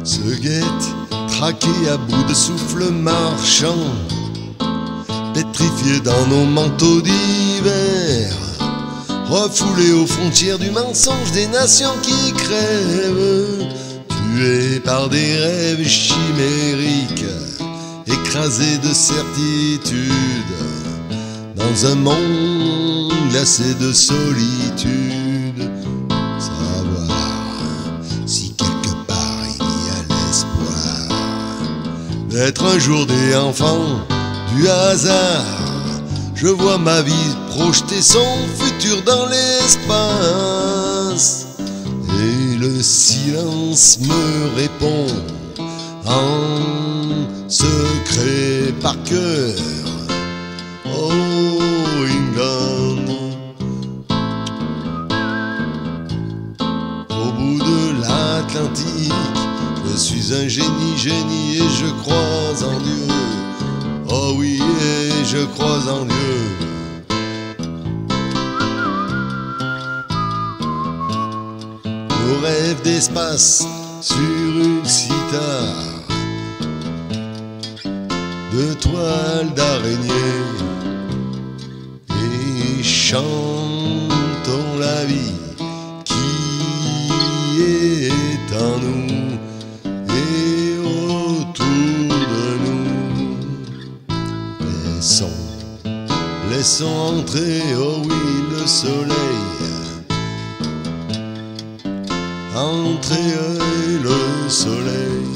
se guette, traqué à bout de souffle marchand, pétrifié dans nos manteaux d'hiver, refoulé aux frontières du mensonge des nations qui crèvent, tués par des rêves chimériques, écrasés de certitude, dans un monde glacé de solitude. Savoir si quelque part il y a l'espoir d'être un jour des enfants du hasard. Je vois ma vie projeter son futur dans l'espace, et le silence me répond en secret par cœur. Oh England, au bout de l'Atlantique, je suis un génie et je crois en Dieu. Oh oui, et je crois en Dieu. Nos rêves d'espace sur une cithare de toile d'araignée, et chantons la vie qui est en nous et autour de nous. Laissons entrer, oh oui, le soleil, entrer le soleil.